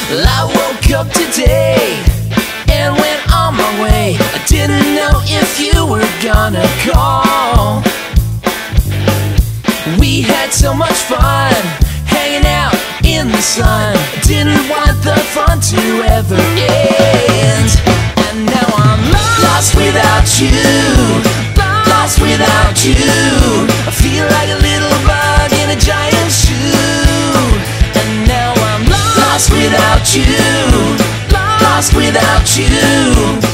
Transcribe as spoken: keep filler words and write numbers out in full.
Well, I woke up today and went on my way. I didn't know if you were gonna call. We had so much fun hanging out in the sun. I didn't want the fun to ever end. And now I'm lost, lost without you, lost without you. I feel like a little bug in a giant shoe. And now I'm lost, lost without you, lost without you.